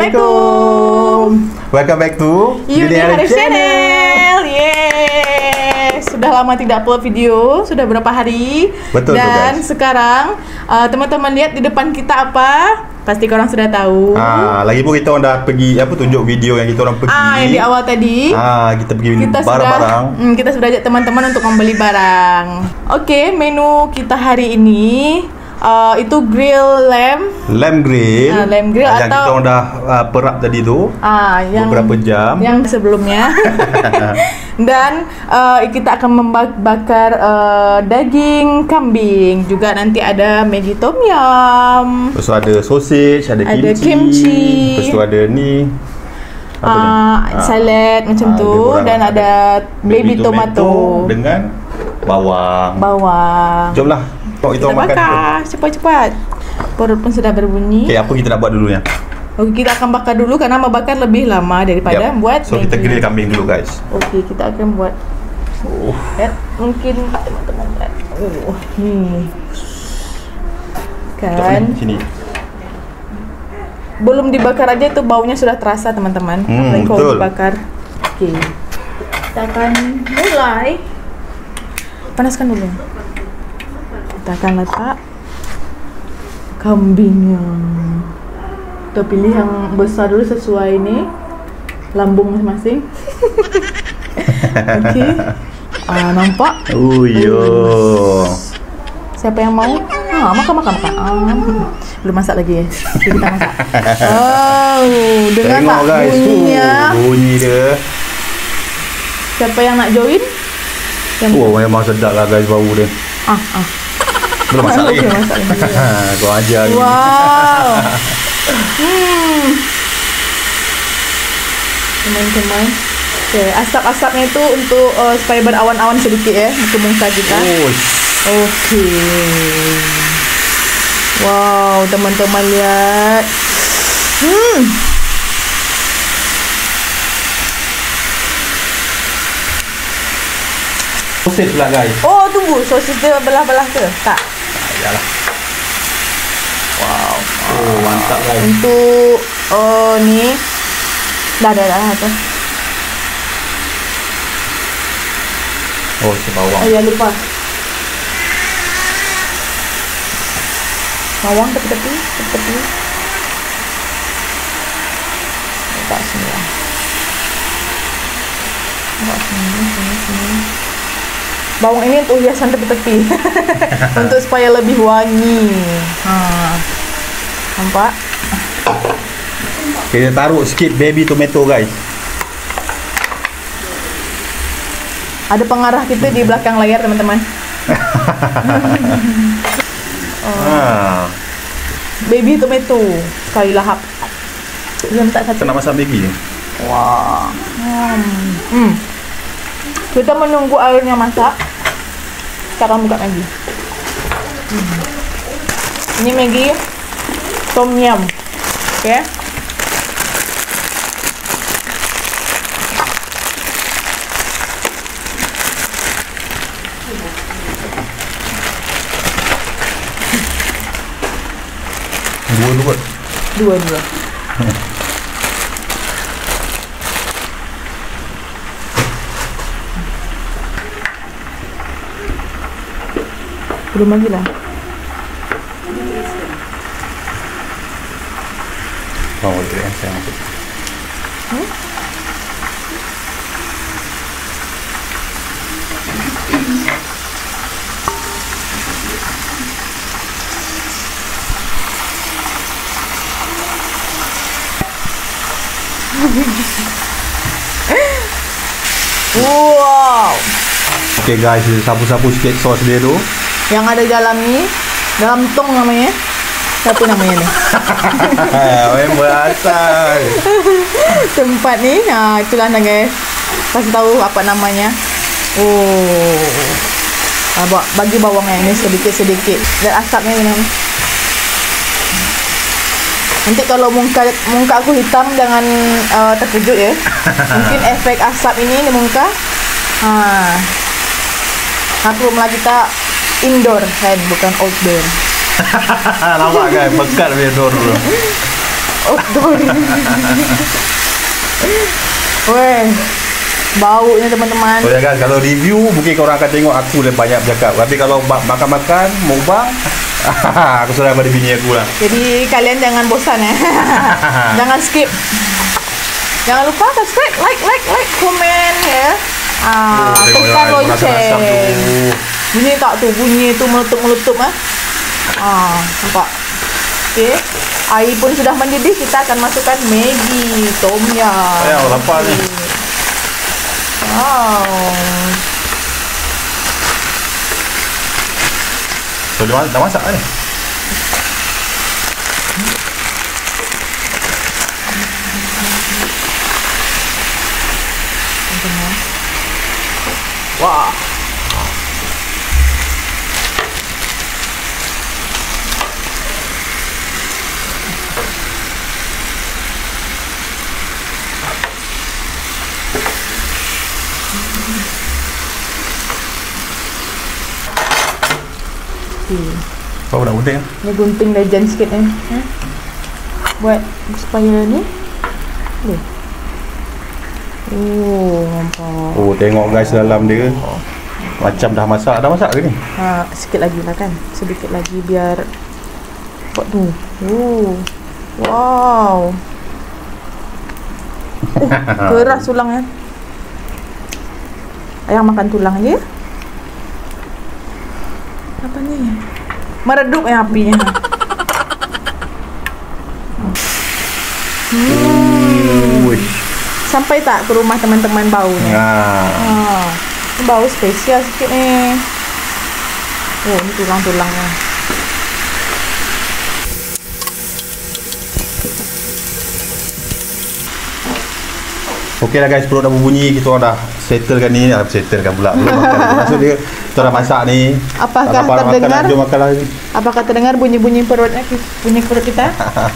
Assalamualaikum. Welcome back to Yuni Harif Channel. Yeay. Sudah lama tidak upload video, sudah berapa hari. Betul. Dan sekarang teman-teman lihat di depan kita apa? Pasti korang sudah tahu. Lagi pun kita dah pergi tunjuk video yang kita orang pergi. Yang di awal tadi. Kita pergi barang-barang. Kita sudah ajak teman-teman untuk membeli barang. Oke, menu kita hari ini itu grill lamb grill yang atau kita orang dah perap tadi tu yang beberapa jam yang sebelumnya. Dan kita akan membakar daging kambing, juga nanti ada Maggi tom yum, lepas tu ada sausage, ada kimchi, lepas tu ada ni salad macam tu, dan ada baby tomato dengan bawang. Jomlah kita bakar cepat-cepat. Perut pun sudah berbunyi. Okay, apa kita nak buat dulu ya? Okey, kita akan bakar dulu karena membakar lebih lama daripada buat So kita grill kambing dulu guys. Okey, kita akan buat mungkin teman-teman lihat. Ni kan sini. Belum dibakar aja itu baunya sudah terasa teman-teman. Apalagi kalau dibakar. Okey, kita akan mulai. Panaskan dulu. Kita akan letak kambingnya. Kita pilih yang besar dulu sesuai ini lambung masing-masing. Okey. Nampak? Siapa yang mau? Makan. Belum masak lagi. Okay, kita masak. Dengar tak bunyinya? Bunyi dia. Siapa yang nak join? Memang sedap lah guys bau dia. Belum masak lagi. Kau ajar ni. Wow. Teman-teman. Okay, asap-asapnya itu untuk supaya berawan-awan sedikit ya ke muka kita. Okey. Wow, teman-teman lihat. Sosis pula guys. Tunggu, sosis dia belah-belah ke? Tak. Yalah. Wow. Mantap guys. Untuk ni dah tu. Bawang. Ya lupa. Bawang tepi-tepi. Letak sini lah. Letak sini. Bawang ini untuk hiasan tepi-tepi. Untuk supaya lebih wangi. Nampak? Kita taruh sikit baby tomato guys. Ada pengarah kita di belakang layar teman-teman. Baby tomato sekali lahap. Belum tak satu. Kita nak masak Maggi ni. Wah. Kita menunggu airnya masak. Kita akan buka Maggi. Ini Maggi tom yum. Okay. Dua. Belum lagi lah. Dia yang saya maksud. Wow. Okay guys, sapu-sapu sikit sos dia tu. Yang ada dalam ni, dalam tong namanya. Siapa namanya ni? Member asal. Tempat ni, itulah guys. Kasih tahu apa namanya. Bagi bawangnya ini sedikit-sedikit. Dan asapnya ni. Nanti kalau muka aku hitam jangan terkejut ya. Mungkin efek asap ini di muka. Rumah kita indoor kan, bukan outdoor. Nampak kan, pekat punya door tu. Oh, weh, baunya teman-teman. So ya guys, kalau review mungkin korang akan tengok aku dan banyak bercakap. Tapi kalau makan-makan, mukbang, aku sudah pada bini aku lah. Jadi kalian jangan bosan ya. Jangan skip. Jangan lupa subscribe, like, komen ya. Tekan lonceng. Bunyi tak tu, bunyi tu meletup-meletup nampak. Okey. Air pun sudah mendidih, kita akan masukkan Maggi tom yum. Ya, lapar ni. Wow. So, dah masak ni? Wah. Kau nak gunting? Ni gunting legend sikit ni. Buat supaya ni. Nampak. Oh, tengok guys dalam dia. Macam dah masak. Dah masak ke ni? Sikit lagi lah kan. Sedikit lagi biar buat tu. Wow. Keras tulangnya. Ayang makan tulang je. Apa ni? Meredup ya apinya. Sampai tak ke rumah teman-teman baunya? Bau spesial sikit ni. Oh, ni tulang-tulangnya. Okey lah guys, perut dah berbunyi. Kita orang dah settlekan ni. Settlekan pula. Belum makan. Maksud dia, kita dah masak ni. Apakah terdengar? Jom makan lah. Apakah terdengar bunyi-bunyi perutnya? Bunyi perut kita?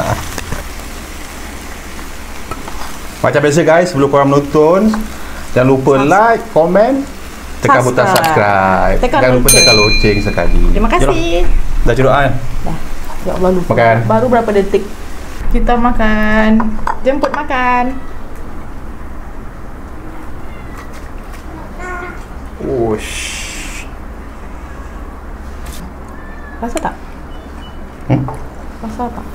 Macam biasa guys, sebelum korang menonton, jangan lupa like, komen, tekan butang subscribe. Jangan lupa tekan loceng sekali. Terima kasih. Dah cedok kan? Dah. Ya Allah, lupa. Makan. Baru berapa detik. Kita makan. Jemput makan. Rasa tak? Rasa tak?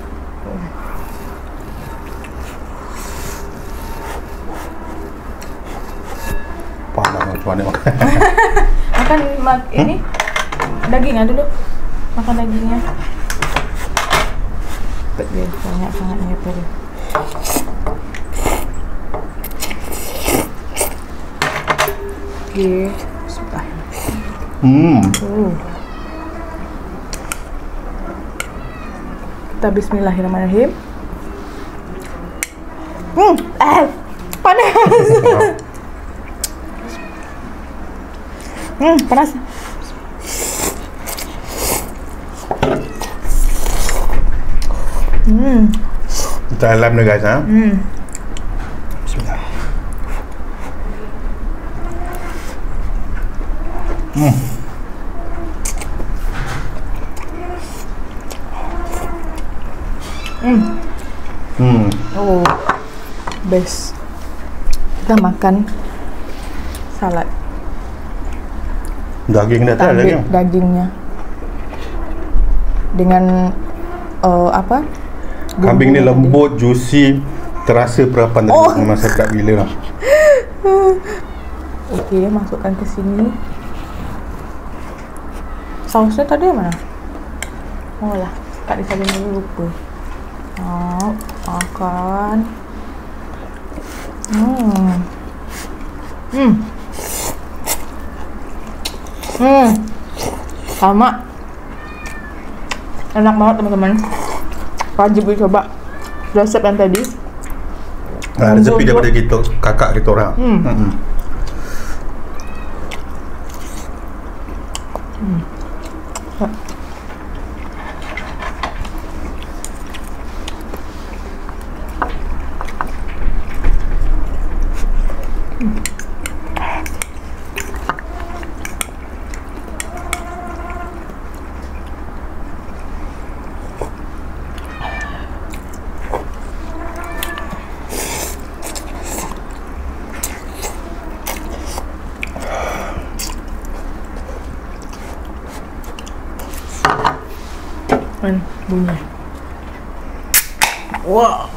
Macam mana makan ini dagingnya dulu. Makan dagingnya. Dia banyak sangat ni apa dia. Okey, sudah. Kita bismillahirrahmanirrahim. Panas. Panas. Dalam dah guys, Bismillah. Oh, best. Kita makan salad. Daging dah tak lagi. Dagingnya dengan apa? Kambing ni lembut, juicy, terasa perapan tadi. Memang sedap gila lah. Okey, masukkan ke sini. Sausnya tadi mana? Oh lah, kat di sana dulu lupa. Makan. Sama. Enak banget teman-teman. Wajib dicoba. Resep yang tadi. Resepi daripada kita, kakak kita orang. Kan bunyi. Wow.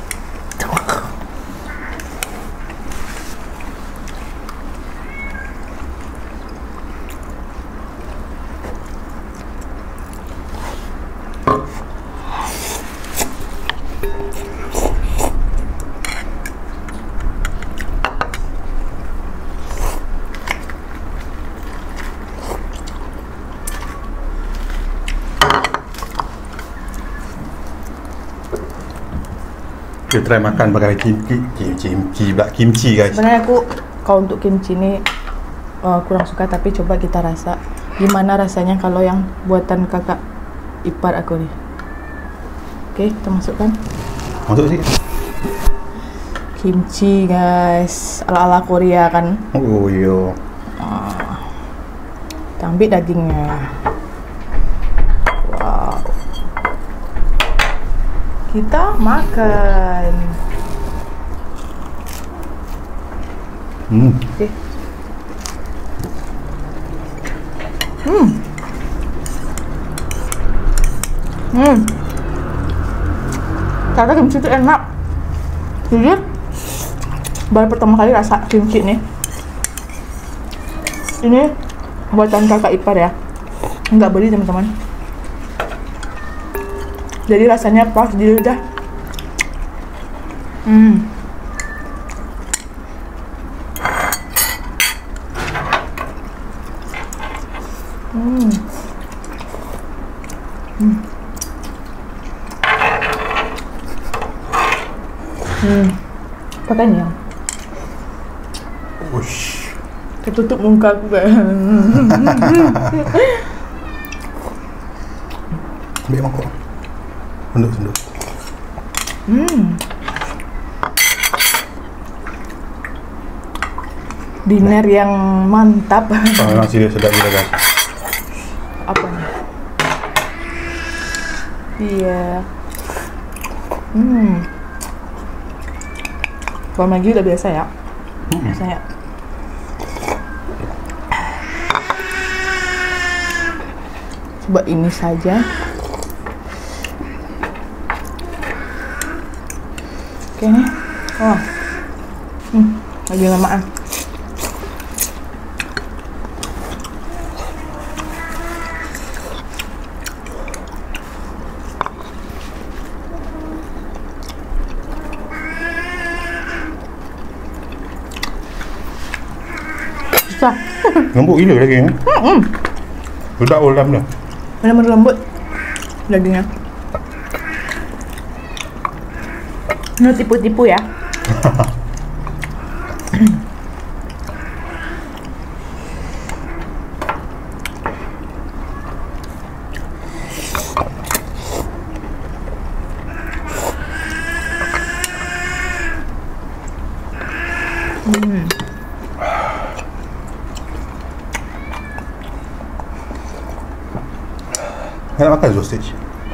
Kita try makan pakai kimchi guys. Sebenarnya kalau untuk kimchi ini kurang suka, tapi coba kita rasa gimana rasanya kalau yang buatan kakak ipar aku nih. Oke, kita masukkan. Masuk sih. Kimchi guys, ala-ala Korea kan. Oh iya. Kita ambil dagingnya. Wow. Kita makan. Oke. Ternyata kimchi itu enak. Jujur, baru pertama kali rasa kimchi nih. Ini buatan kakak ipar ya, nggak beli teman-teman. Jadi rasanya pas di lidah. Pakainya. Ush. Ketutup muka aku kan. Ambil mangkuk. Senduk. Dinner yang mantap. Nasi dia sedap juga guys. Apa nih? Iya. Kalau Maggi udah biasa ya. Biasanya. Coba ini saja. Oke nih. Oh. Lagi lamaan. Susah. Lembut gila dagingnya. Udah ulam dah. Benar-benar lembut dagingnya. Ini tipu-tipu ya. Enak makan sausage.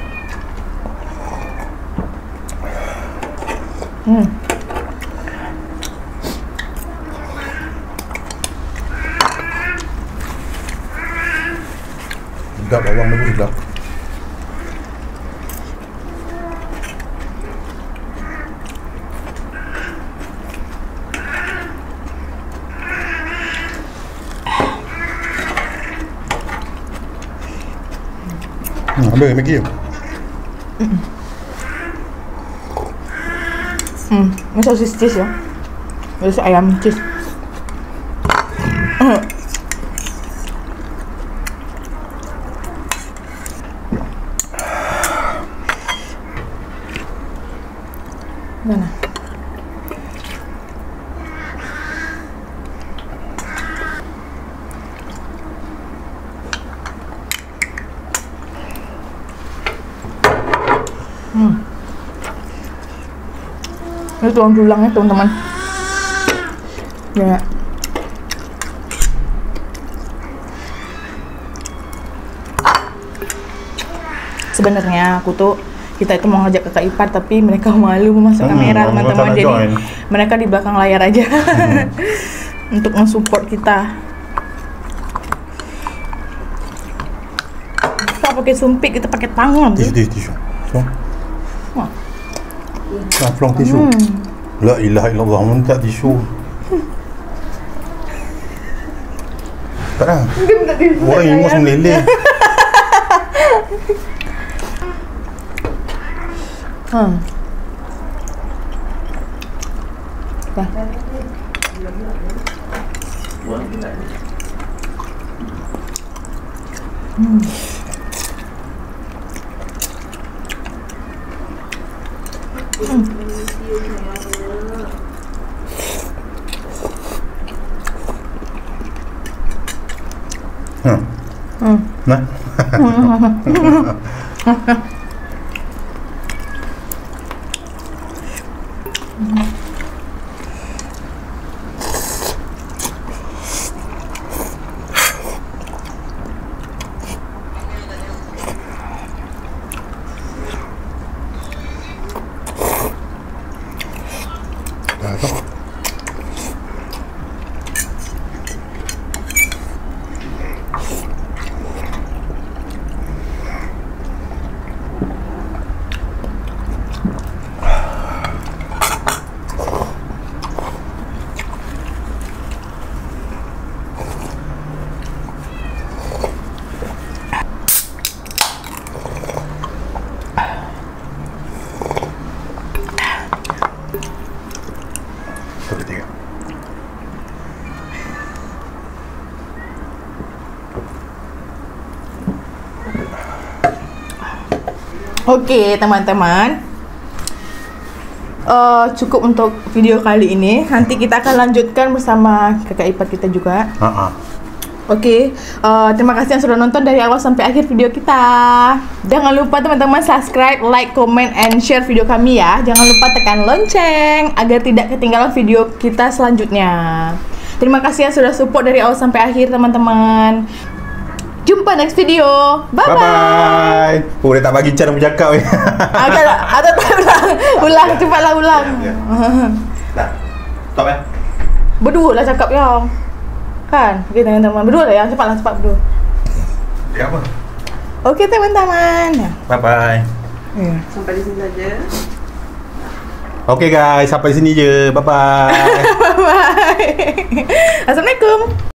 Sedap, bawang bagus sedap. Ambil Maggi ya? Ini sosis cheese ya. Sosis ayam cheese. Mana? Ini tulang tulangnya teman-teman. Ya. Sebenarnya kita itu mau ngajak kakak ipar, tapi mereka malu masuk kamera teman-teman. Jadi mereka di belakang layar aja untuk mensupport kita. pakai sumpit, kita pakai tangan. Tisu. Nah, pelong tisu. La ilaha illallah, minta tisu. Tak dah. Orang ingus meleleh. Dah. Nah. Okey teman-teman, cukup untuk video kali ini. Nanti kita akan lanjutkan bersama kakak ipar kita juga. Okey, terima kasih yang sudah nonton dari awal sampai akhir video kita. Jangan lupa teman-teman subscribe, like, comment, and share video kami ya. Jangan lupa tekan lonceng agar tidak ketinggalan video kita selanjutnya. Terima kasih yang sudah support dari awal sampai akhir teman-teman. Jumpa next video. Bye-bye. Oh, dia tak bagi cara bercakap. Ada tak ulang. Cepatlah ulang. Dah. Stop Berdua lah cakap yang. Kan? Okey teman-teman. Berdua lah yang. Cepatlah, cepat berdua. Dia apa? Okey teman-teman. Bye-bye. Sampai di sini saja. Okey guys, sampai sini je. Bye-bye. Bye-bye. Assalamualaikum.